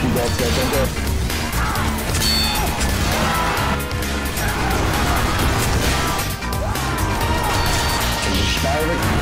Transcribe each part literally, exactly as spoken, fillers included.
go up there, don't go. Just fire it.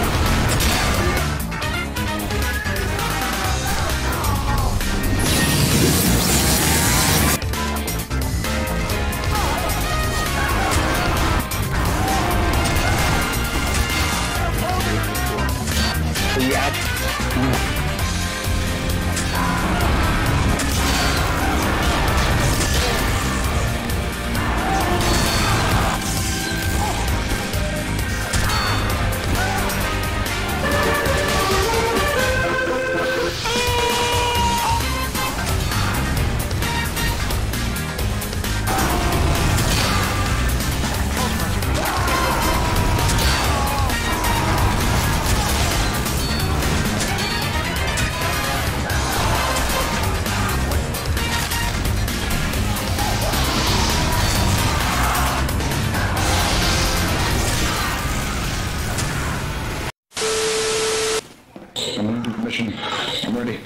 I'm gonna do the mission. I'm ready.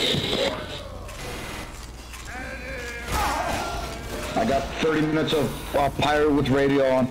I got thirty minutes of uh, pirate with radio on.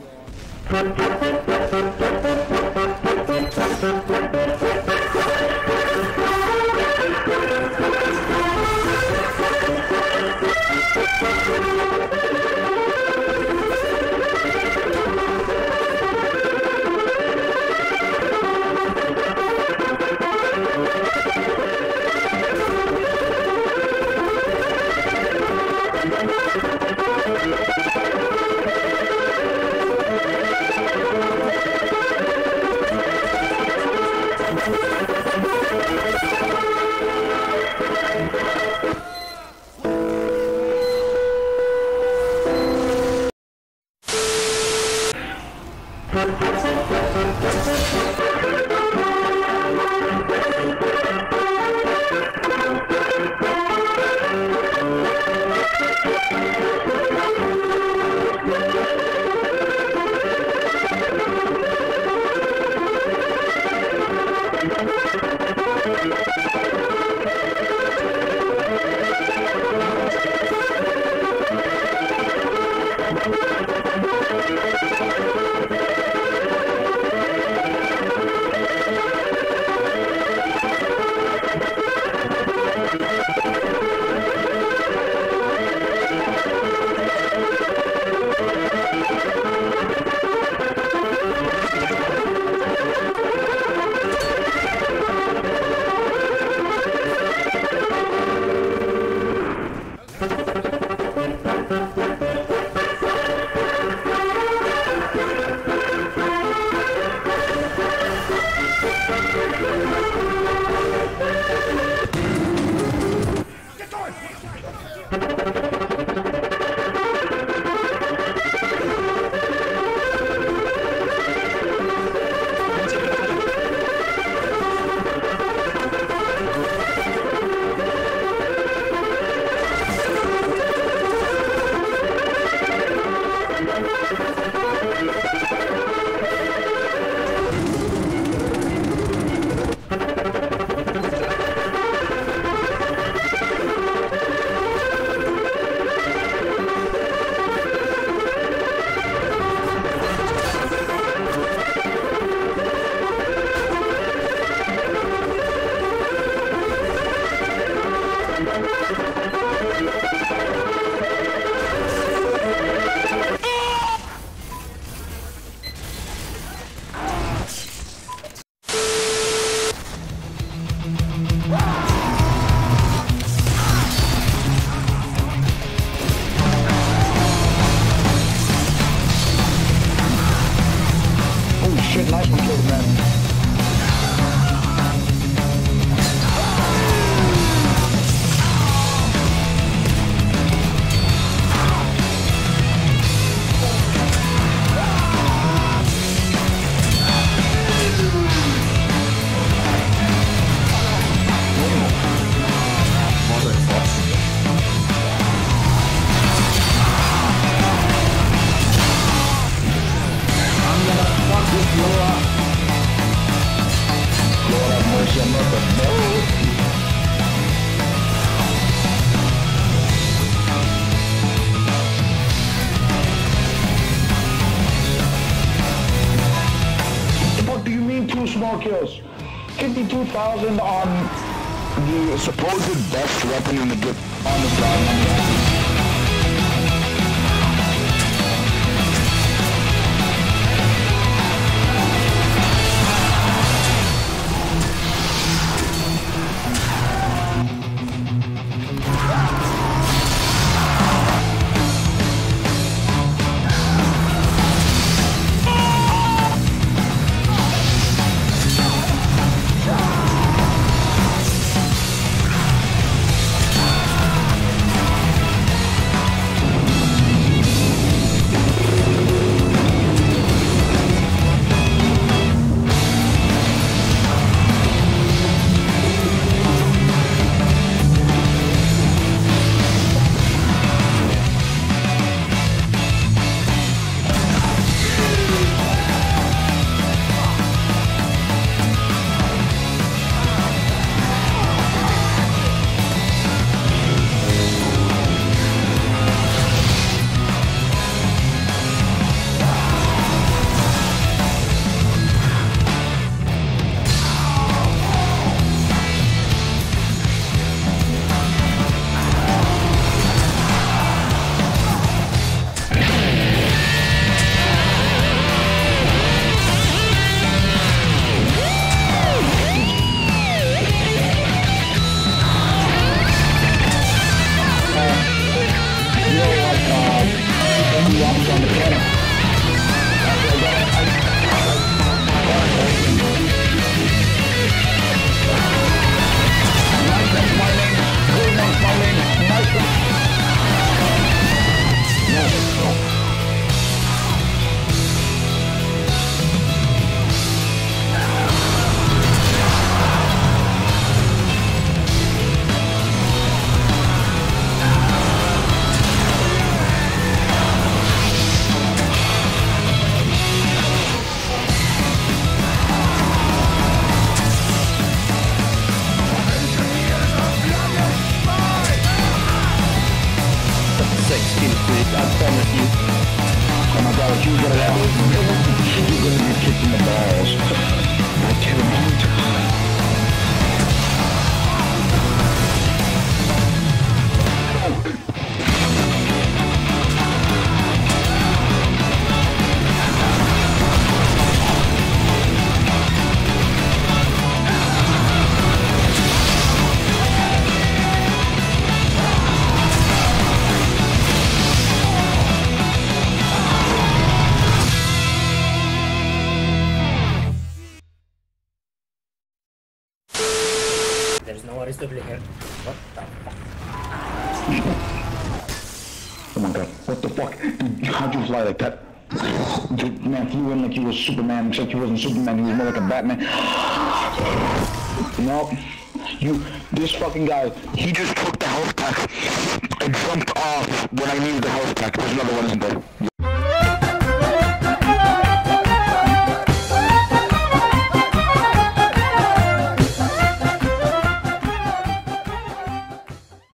Shit, nice one, kid, man. I'm gonna fuck this blow up. more kills. fifty-two thousand on the supposed best weapon in the good on the ground. I promise you. Oh my god, you're gonna have you're gonna be kicked in the balls. I tell you all the time. There's no Aristotle here. What the fuck? Oh my god, what the fuck? Dude, how'd you fly like that? Dude, man, flew in like he was Superman, except he wasn't Superman, he was more like a Batman. No, you, this fucking guy, he just took the health pack and jumped off when I needed the health pack. There's another one in there.